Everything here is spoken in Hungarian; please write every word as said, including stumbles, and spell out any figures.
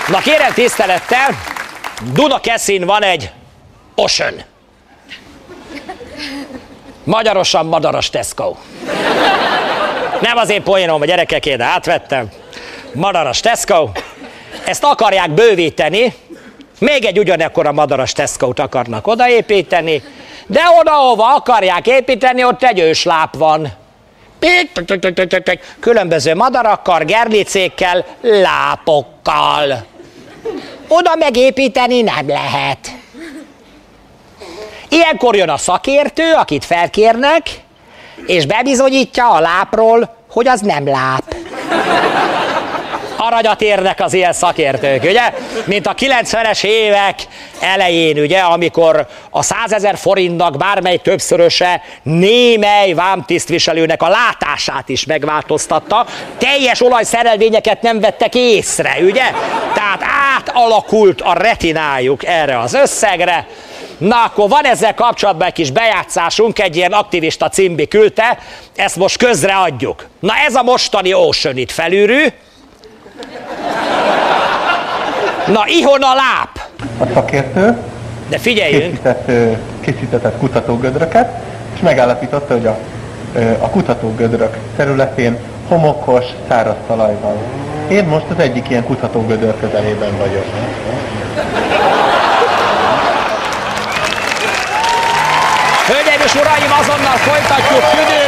Na kérem tisztelettel, Dunakeszin van egy Ocean. Magyarosan madaras Tesco. Nem az én poénom, a gyerekekért, de átvettem. Madaras Tesco. Ezt akarják bővíteni, még egy ugyanekkora madaras Tesco-t akarnak odaépíteni, de oda, hova akarják építeni, ott egy ősláp van. Különböző madarakkal, gerlicékkel, lápokkal. Oda megépíteni nem lehet. Ilyenkor jön a szakértő, akit felkérnek, és bebizonyítja a lápról, hogy az nem láp. Aranyat érnek az ilyen szakértők, ugye? Mint a kilencvenes évek elején, ugye, amikor a százezer forintnak bármely többszöröse némely vámtisztviselőnek a látását is megváltoztatta, teljes olajszerelvényeket nem vettek észre, ugye? Tehát átalakult a retinájuk erre az összegre. Na, akkor van ezzel kapcsolatban egy kis bejátszásunk, egy ilyen aktivista cimbi küldte, ezt most közreadjuk. Na, ez a mostani Ocean itt felülről. Na, ihon a láp! A szakértő de figyeljünk. Készített, készített kutatógödröket, és megállapította, hogy a, a kutatógödrök területén homokos, száraz talaj van. Én most az egyik ilyen kutatógödör közelében vagyok. Hölgyeim és uraim, azonnal folytatjuk, tüdő